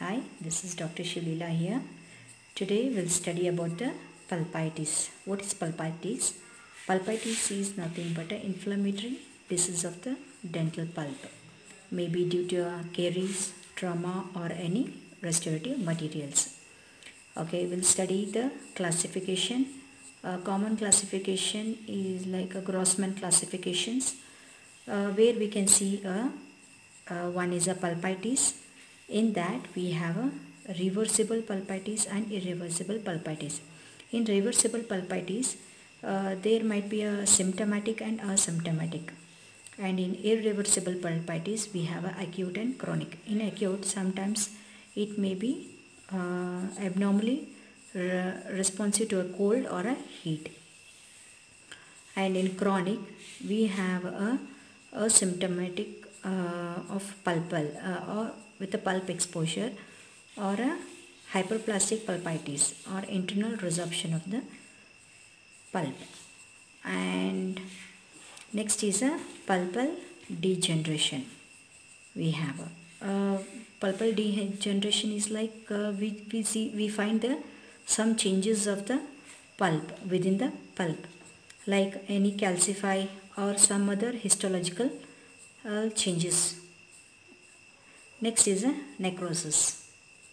Hi, this is Dr. Shilila here. Today we'll study about the pulpitis. What is pulpitis? Pulpitis is nothing but an inflammatory disease of the dental pulp, maybe due to caries, trauma or any restorative materials. Okay, we'll study the classification. Common classification is like a Grossman classifications, where we can see one is a pulpitis. In that we have a reversible pulpitis and irreversible pulpitis. In reversible pulpitis, there might be a symptomatic and asymptomatic. And in irreversible pulpitis, we have a acute and chronic. In acute, sometimes it may be abnormally responsive to a cold or a heat. And in chronic, we have a symptomatic of pulpal or with a pulp exposure, or a hyperplastic pulpitis or internal resorption of the pulp. And next is a pulpal degeneration. We have a pulpal degeneration is like we find some changes of the pulp within the pulp, like any calcify or some other histological changes. Next is a necrosis.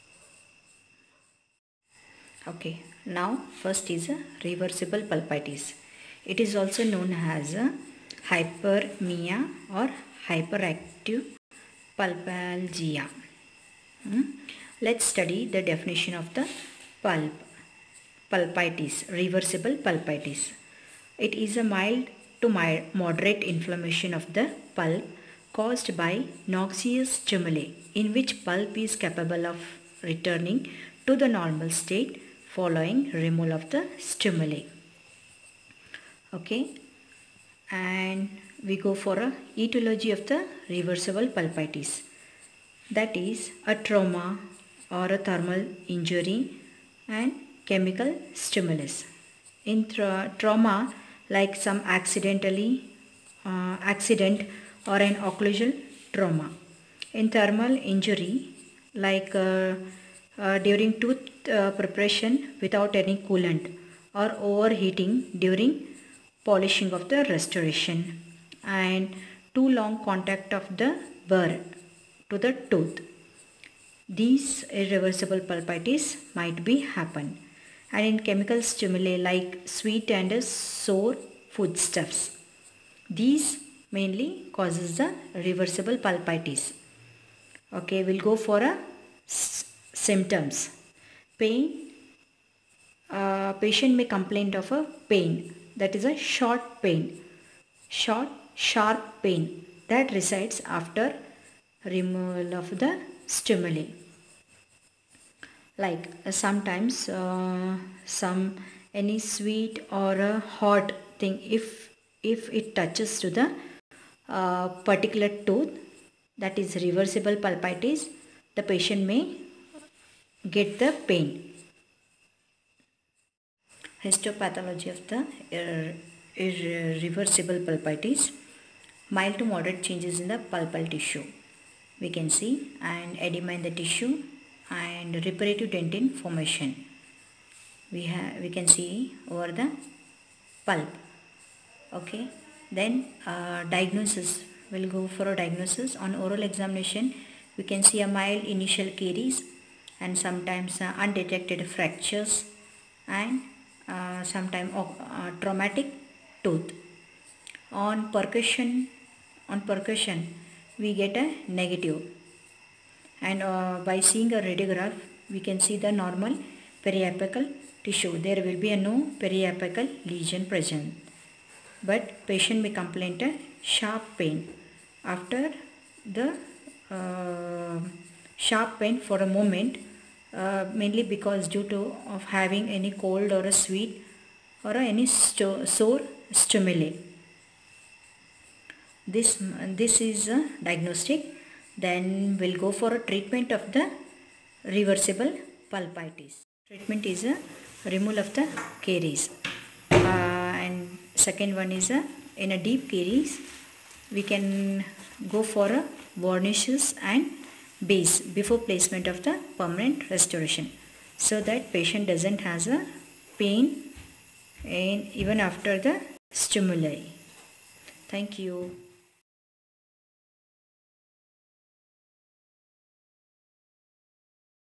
Okay, now first is a reversible pulpitis. It is also known as a hyperemia or hyperactive pulpalgia. Let's study the definition of the pulpitis, reversible pulpitis. It is a mild to moderate inflammation of the pulp caused by noxious stimuli in which pulp is capable of returning to the normal state following removal of the stimuli. Okay, and we go for a etiology of the reversible pulpitis. That is a trauma or a thermal injury and chemical stimulus. In trauma, like some accident or an occlusal trauma. In thermal injury, like during tooth preparation without any coolant, or overheating during polishing of the restoration, and too long contact of the burr to the tooth. These irreversible pulpitis might be happen. And in chemical stimuli like sweet and sour foodstuffs, these mainly causes the reversible pulpitis. Okay, we'll go for a symptoms. Pain. Patient may complain of a pain, that is a short pain, short sharp pain that resides after removal of the stimuli. Like sometimes any sweet or a hot thing, if it touches to the particular tooth, that is reversible pulpitis, the patient may get the pain. Histopathology of the irreversible pulpitis. Mild to moderate changes in the pulpal tissue we can see, and edema in the tissue and reparative dentin formation we can see over the pulp. Okay, then diagnosis. We'll go for a diagnosis. On oral examination, we can see a mild initial caries and sometimes undetected fractures and sometimes traumatic tooth. On percussion we get a negative, and by seeing a radiograph we can see the normal periapical tissue. There will be no periapical lesion present, but patient may complain of sharp pain after the sharp pain for a moment, mainly because due to of having any cold or a sweet or any sore stimuli. This is a diagnostic. Then we'll go for a treatment of the reversible pulpitis. Treatment is a removal of the caries, and second one is in a deep caries we can go for a varnishes and base before placement of the permanent restoration, so that patient doesn't has a pain and even after the stimuli. Thank you.